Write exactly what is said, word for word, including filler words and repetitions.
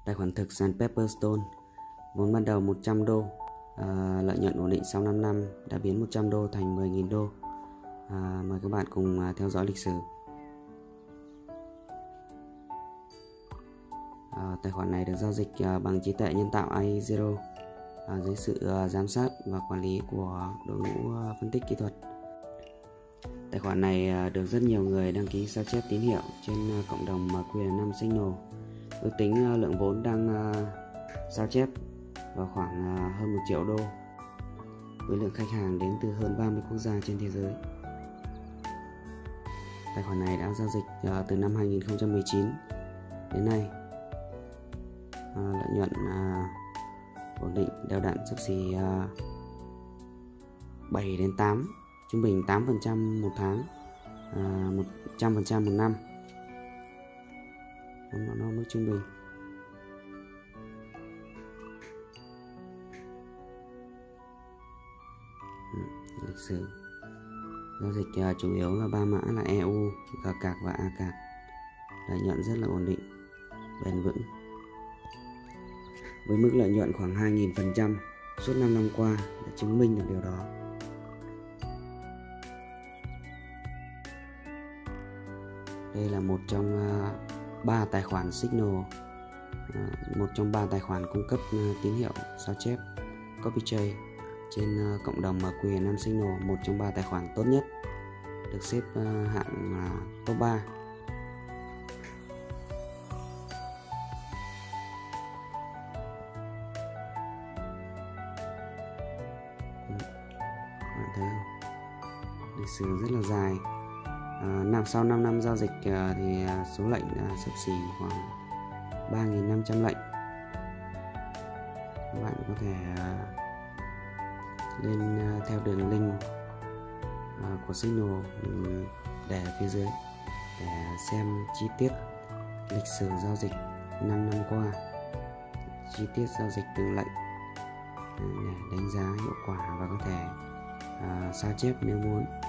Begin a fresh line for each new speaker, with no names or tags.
Tài khoản thực sàn Pepperstone, vốn ban đầu một trăm đô, à, lợi nhuận ổn định sau năm năm đã biến một trăm đô thành mười nghìn đô. À, mời các bạn cùng à, theo dõi lịch sử. À, tài khoản này được giao dịch à, bằng trí tuệ nhân tạo a i Zero à, dưới sự à, giám sát và quản lý của đội ngũ à, phân tích kỹ thuật. Tài khoản này à, được rất nhiều người đăng ký sao chép tín hiệu trên à, cộng đồng Q N năm Signal. Ước tính à, lượng vốn đang à, sao chép vào khoảng à, hơn một triệu đô, với lượng khách hàng đến từ hơn ba mươi quốc gia trên thế giới. Tài khoản này đã giao dịch à, từ năm hai nghìn không trăm mười chín đến nay. À, lợi nhuận à, ổn định đều đặn, xấp xỉ à, bảy đến tám, trung bình tám phần trăm một tháng, à, một trăm phần trăm một năm. Nó, nó mức trung bình. Ừ, lịch sử giao dịch à, chủ yếu là ba mã là E U, G cạc và A cạc. Lợi nhuận rất là ổn định, bền vững, với mức lợi nhuận khoảng hai nghìn phần trăm suốt năm năm qua đã chứng minh được điều đó. Đây là một trong ba uh, tài khoản Signal, uh, một trong ba tài khoản cung cấp uh, tín hiệu sao chép CopyTrace trên uh, cộng đồng Q N năm Signal, một trong ba tài khoản tốt nhất, được xếp uh, hạng uh, top ba. Bạn thấy không? Lịch sử rất là dài. À, năm sau năm năm giao dịch à, thì à, số lệnh à, xấp xỉ khoảng ba nghìn năm trăm lệnh. Các bạn có thể à, lên à, theo đường link à, của Signal để ở phía dưới để xem chi tiết lịch sử giao dịch năm năm qua, chi tiết giao dịch từng lệnh để đánh giá hiệu quả và có thể à, sao chép nếu muốn.